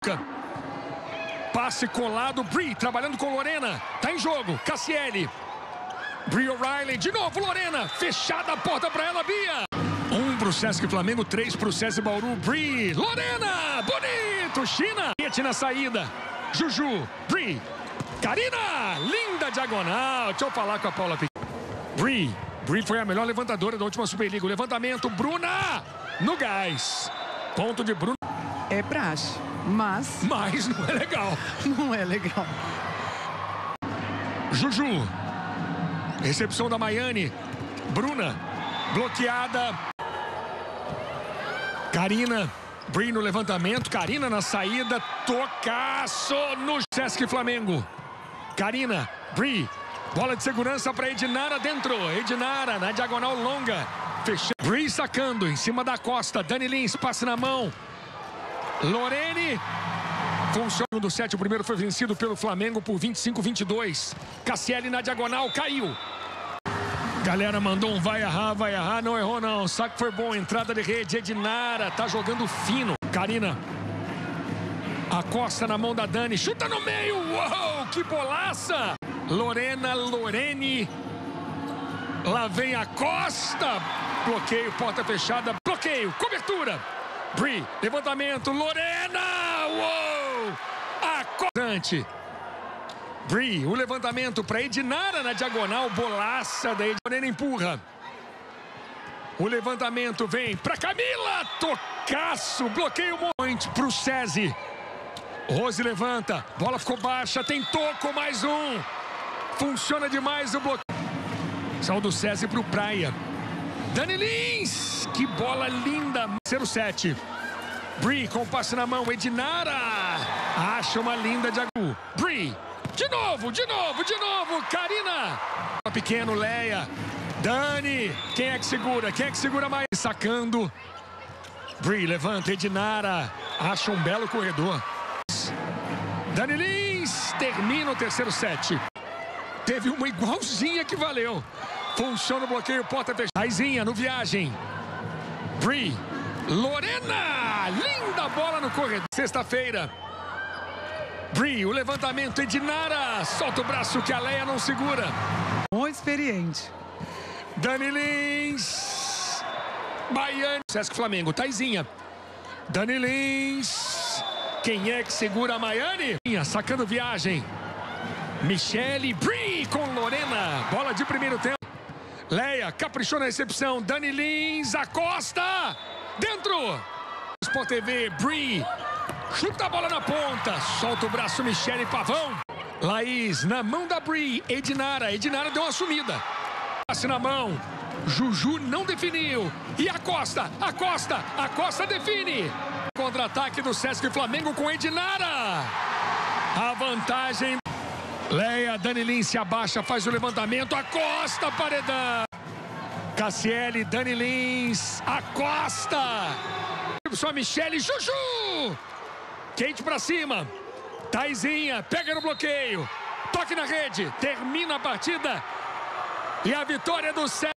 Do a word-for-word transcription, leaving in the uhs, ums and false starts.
Passe colado, Bri trabalhando com Lorena. Tá em jogo, Cassiele. Bri O'Reilly, de novo Lorena. Fechada a porta para ela, Bia. Um pro Sesc Flamengo, três pro Sesc Bauru. Bri, Lorena, bonito. China, na saída. Juju, Bri. Karina, linda diagonal. Deixa eu falar com a Paula Piquet. Bri, Bri foi a melhor levantadora da última Superliga. O levantamento, Bruna, no gás. Ponto de Bruna. É praxe, mas... Mas não é legal. Não é legal. Juju. Recepção da Maiane. Bruna. Bloqueada. Karina. Bri no levantamento. Karina na saída. Tocaço no Sesc Flamengo. Karina. Bri. Bola de segurança para Edinara dentro. Edinara na diagonal longa. Fechando. Bri sacando em cima da Costa. Dani Lins. Passe na mão. Lorene. Funciona do set. O primeiro foi vencido pelo Flamengo por vinte e cinco a vinte e dois. Cassiele na diagonal. Caiu. Galera mandou um vai errar, vai errar. Não errou não. O saque foi bom. Entrada de rede. Edinara tá jogando fino. Karina. A Costa na mão da Dani. Chuta no meio. Uou, que bolaça. Lorena, Lorene. Lá vem a Costa. Bloqueio, porta fechada. Bloqueio, cobertura. Bri, levantamento. Lorena. Uou. A Costa. Bri, o levantamento para Edinara na diagonal. Bolaça da Edinara. Lorena empurra. O levantamento vem para Camila. Tocaço. Bloqueio muito para o Cesi. Rose levanta. Bola ficou baixa. Tem toco. Mais um. Funciona demais o bloqueio. Saiu do Cesi para o Praia. Dani Lins. Que bola linda. Terceiro set. Bri com o passe na mão. Edinara. Acha uma linda de agu. Bri. De novo, de novo, de novo. Karina. Pequeno, Leia. Dani. Quem é que segura? Quem é que segura mais? Sacando. Bri levanta. Edinara. Acha um belo corredor. Dani Lins. Termina o terceiro set. Teve uma igualzinha que valeu. Funciona o bloqueio, porta fechada. Raizinha no viagem. Bri. Lorena. Linda bola no corredor. Sexta-feira. Bri, o levantamento. Edinara. Solta o braço que a Leia não segura. Muito experiente. Dani Lins. Baiane. Sesc Flamengo. Taizinha. Dani Lins. Quem é que segura a Maiane? Sacando viagem. Michele. Bri com Lorena. Bola de primeiro tempo. Leia caprichou na recepção. Dani Lins. Acosta. Dentro. Sport T V. Bri. Chuta a bola na ponta. Solta o braço. Michele Pavão. Laís na mão da Bri. Edinara. Edinara deu uma sumida. Passe na mão. Juju não definiu. E a Costa. A Costa. A Costa define. Contra-ataque do Sesc Flamengo com Edinara. A vantagem. Leia, Dani Lins se abaixa, faz o levantamento. A Costa, paredão. Cassiele, Dani Lins. A Costa. Só Michele, Juju. Kate pra cima. Taizinha, pega no bloqueio. Toque na rede. Termina a partida. E a vitória do Sesc.